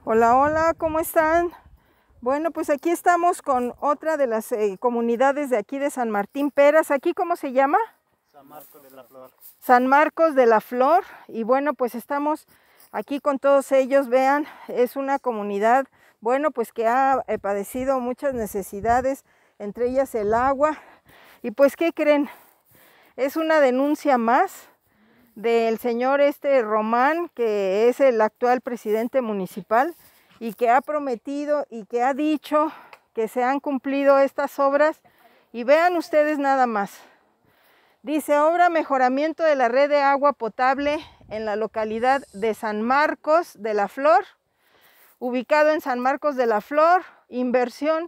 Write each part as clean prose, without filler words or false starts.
Hola, hola, ¿cómo están? Bueno, pues aquí estamos con otra de las comunidades de aquí de San Martín Peras. ¿Aquí cómo se llama? San Marcos de la Flor. San Marcos de la Flor. Y bueno, pues estamos aquí con todos ellos. Vean, es una comunidad, bueno, pues que ha padecido muchas necesidades, entre ellas el agua. Y pues, ¿qué creen? Es una denuncia más del señor Román, que es el actual presidente municipal y que ha prometido y que ha dicho que se han cumplido estas obras. Y vean ustedes nada más. Dice: obra mejoramiento de la red de agua potable en la localidad de San Marcos de la Flor, ubicado en San Marcos de la Flor, inversión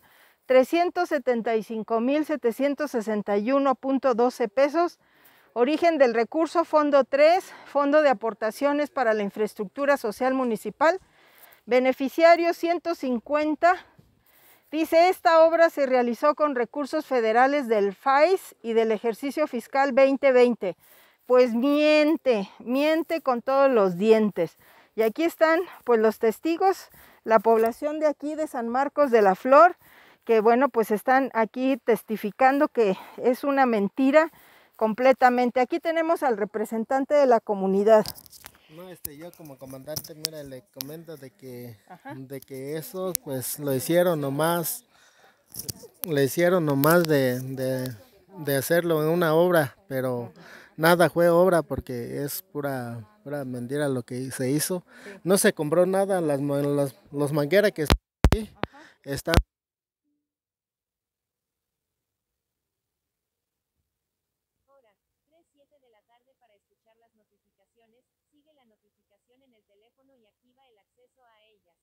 375,761.12 pesos. Origen del recurso, Fondo 3, Fondo de Aportaciones para la Infraestructura Social Municipal. Beneficiarios 150. Dice: esta obra se realizó con recursos federales del FAIS y del ejercicio fiscal 2020. Pues miente con todos los dientes. Y aquí están pues los testigos, la población de aquí de San Marcos de la Flor, que bueno, pues están aquí testificando que es una mentira completamente. Aquí tenemos al representante de la comunidad. No, yo como comandante, mira, le comento de que eso pues lo hicieron nomás, de hacerlo en una obra, pero nada fue obra porque es pura mentira lo que se hizo. No se compró nada, los mangueras que están aquí están. Hora, 3:07 de la tarde para escuchar las notificaciones, sigue la notificación en el teléfono y activa el acceso a ellas.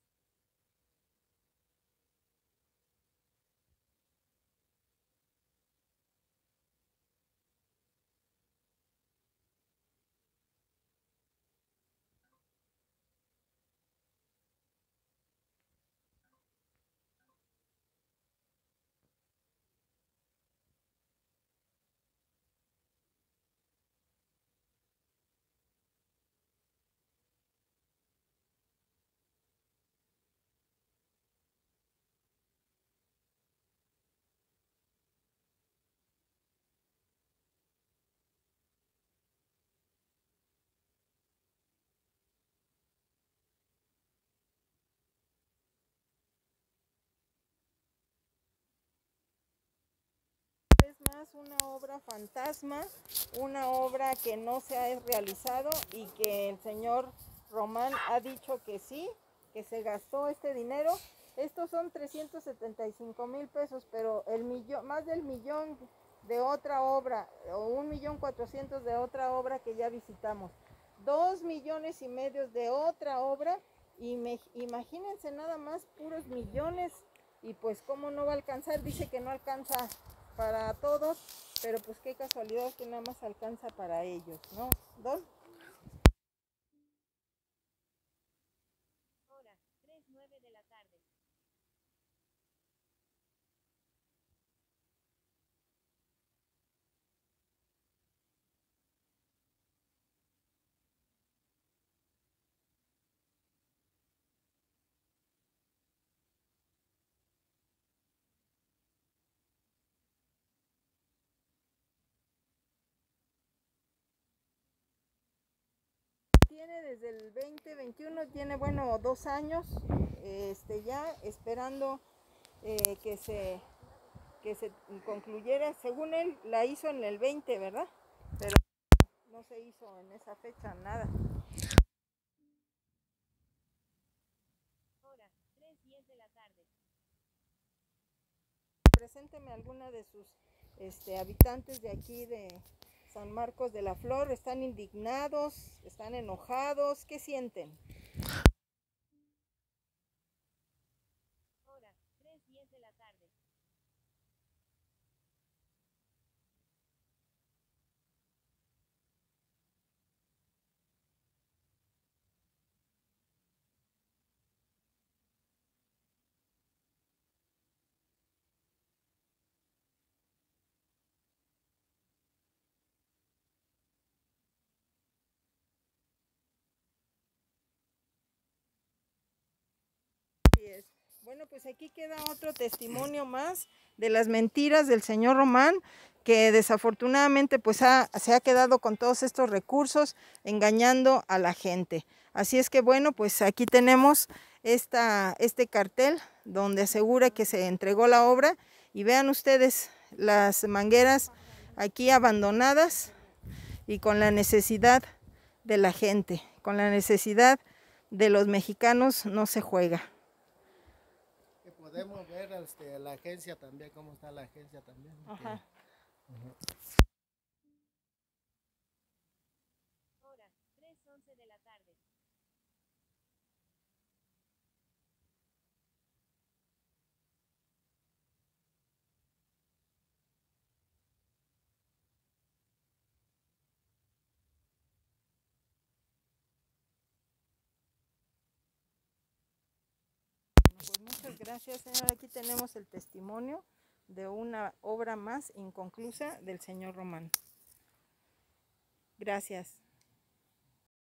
Es más una obra fantasma, una obra que no se ha realizado y que el señor Román ha dicho que sí, que se gastó este dinero. Estos son 375,000 pesos, pero más del millón de otra obra, o 1,400,000 de otra obra que ya visitamos, 2,5 millones de otra obra, y imagínense nada más, puros millones. Y pues cómo no va a alcanzar, dice que no alcanza para todos, pero pues qué casualidad que nada más alcanza para ellos, ¿no, Don? Hora, 3:09 de la tarde. Tiene desde el 2021, tiene bueno 2 años, ya esperando que se concluyera. Según él la hizo en el 20, ¿verdad? Pero no se hizo en esa fecha nada. Hora, 3:10 de la tarde. Presénteme alguna de sus habitantes de aquí de San Marcos de la Flor. ¿Están indignados? ¿Están enojados? ¿Qué sienten? Hora, 3:10 de la tarde. Bueno, pues aquí queda otro testimonio más de las mentiras del señor Román, que desafortunadamente pues se ha quedado con todos estos recursos engañando a la gente. Así es que bueno, pues aquí tenemos este cartel donde asegura que se entregó la obra y vean ustedes las mangueras aquí abandonadas y con la necesidad de la gente, con la necesidad de los mexicanos no se juega. Podemos ver la agencia también, cómo está la agencia también. Ajá. Hora, 3:11 de la tarde. Pues muchas gracias, señor. Aquí tenemos el testimonio de una obra más inconclusa del señor Román. Gracias.